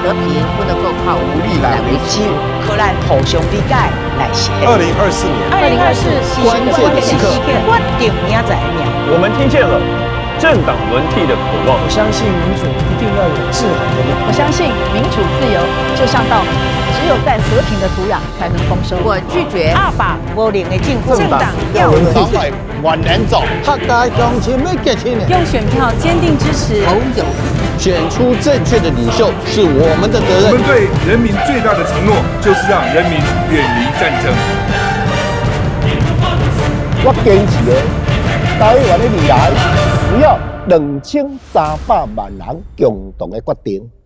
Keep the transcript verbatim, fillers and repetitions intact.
和平不能够靠武力来维持， 可咱互相理解来实现。 二零二四年， 二零二四关键时刻， 决定明仔命。 我们听见了政党轮替的渴望。 我相信民主一定要有制衡的力量。 我相信民主自由就像稻米，只有在和平的土壤才能丰收。 我拒绝阿爸无灵的政府， 政党要轮替，万人走， 大家共情要结清。 用选票坚定支持， 侯友宜选出正确的领袖是我们的责任。 我们对人民最大的承诺就是让人民远离战争。 我坚持的台湾的未来，需要两千三百万人共同的决定。